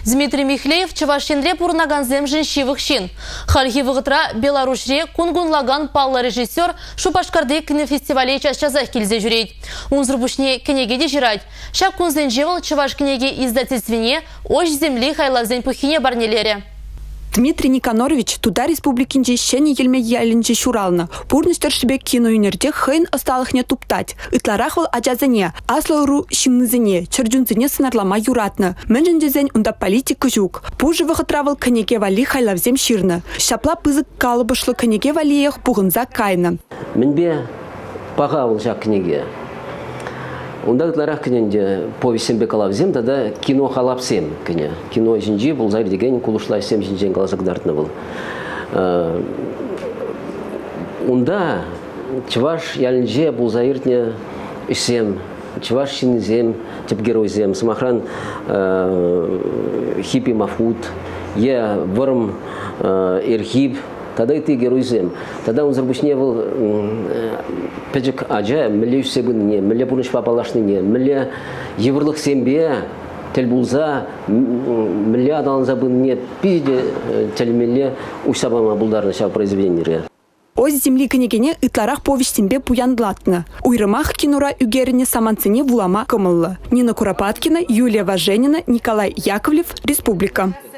Дмитрий Михлеев Чувашинре пурнаган земжин шивых шин. Хальхи вғытра Беларусьре кунгунлаган палла режиссер Шупашкарды кинофестивале час-часах келзе жүрейд. Унзрбушне кенеге де жирайд. Шак кунзен жевал Чуваш кенеге издательствене ош земли хайлазен пухине барнелере. Дмитрий Никонорович туда республикинче щене елме ялинче шурална. Пурныстер шибе киноюнерде хейн осталых не туптать. Итларахвал аджазене, аслору шимнызене, черджунзене сынарлама юратны. Менжендезен унда политика жук. Пужы выхотравал конеге вали хайлавзем ширны. Шапла пызык калыбышлы конеге валиях пугынза кайны. Менбе пағавыл жак книге. Ундагытларах кененде повестембе калавзем, тогда кино халапсем кене. Кино жинжи был зайр деген кулушлай сем жинжен каласагдартны был. Унда чуваш ялинже был зайртне исем, чуваш шинзем, тип геройзем, самахран хипи мафут, е вырм ирхиб. Тогда и ты геройзем. Тогда он зарбушне был педжик аджа, мле всебынне, мле пуныш папалашныне, мле еврлых сембе, тельбулза, мле адалан забынне, пизде тельмеле усабама булдарны шав произведение. Оз земли кенегене итларах повестембе пуяндлатны. Уйрымах кинура үгеріне саманцыне вулама кымыллы. Нина Куропаткина, Юлия Важенина, Николай Яковлев, Республика.